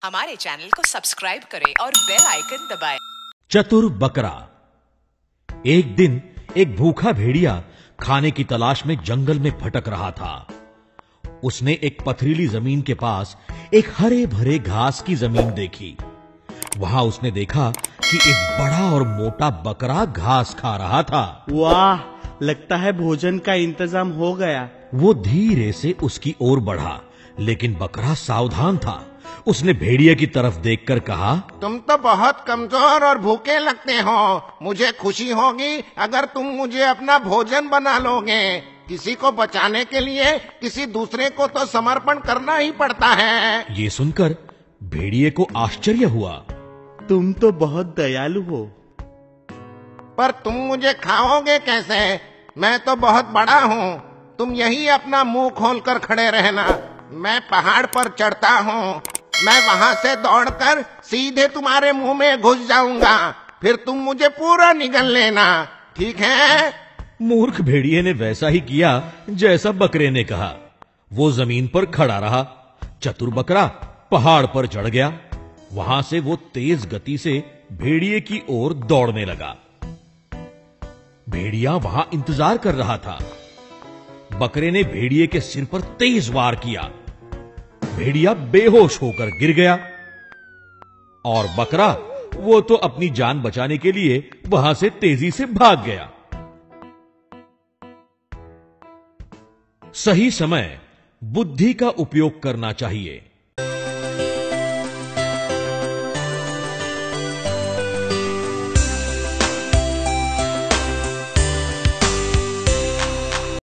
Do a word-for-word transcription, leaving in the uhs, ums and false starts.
हमारे चैनल को सब्सक्राइब करें और बेल आइकन दबाएं। चतुर बकरा। एक दिन एक भूखा भेड़िया खाने की तलाश में जंगल में भटक रहा था। उसने एक पथरीली जमीन के पास एक हरे भरे घास की जमीन देखी। वहां उसने देखा कि एक बड़ा और मोटा बकरा घास खा रहा था। वाह, लगता है भोजन का इंतजाम हो गया। वो धीरे से उसकी ओर बढ़ा, लेकिन बकरा सावधान था। उसने भेड़िए की तरफ देखकर कहा, तुम तो बहुत कमजोर और भूखे लगते हो। मुझे खुशी होगी अगर तुम मुझे अपना भोजन बना लोगे। किसी को बचाने के लिए किसी दूसरे को तो समर्पण करना ही पड़ता है। ये सुनकर भेड़िए को आश्चर्य हुआ। तुम तो बहुत दयालु हो। पर तुम मुझे खाओगे कैसे? मैं तो बहुत बड़ा हूँ। तुम यही अपना मुंह खोलकर खड़े रहना। मैं पहाड़ पर चढ़ता हूँ। मैं वहां से दौड़कर सीधे तुम्हारे मुंह में घुस जाऊंगा। फिर तुम मुझे पूरा निगल लेना, ठीक है? मूर्ख भेड़िए ने वैसा ही किया जैसा बकरे ने कहा। वो जमीन पर खड़ा रहा। चतुर बकरा पहाड़ पर चढ़ गया। वहां से वो तेज गति से भेड़िए की ओर दौड़ने लगा। भेड़िया वहां इंतजार कर रहा था। बकरे ने भेड़िए के सिर पर तेज वार किया। भेड़िया बेहोश होकर गिर गया और बकरा वो तो अपनी जान बचाने के लिए वहां से तेजी से भाग गया। सही समय बुद्धि का उपयोग करना चाहिए।